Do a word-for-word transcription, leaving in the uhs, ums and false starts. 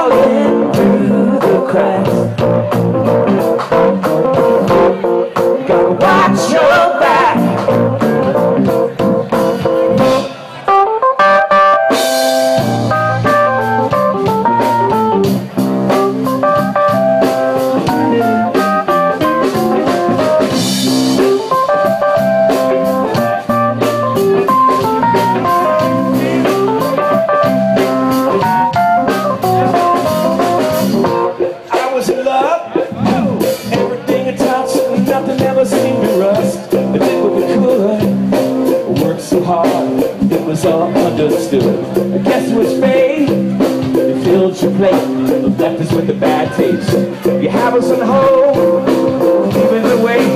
falling through the cracks. Gotta watch your back. Nothing ever seemed to rust. We did what we could. Worked so hard, it was all understood. I guess it was fate. You filled your plate, left us with a bad taste. You have us on hold, even the way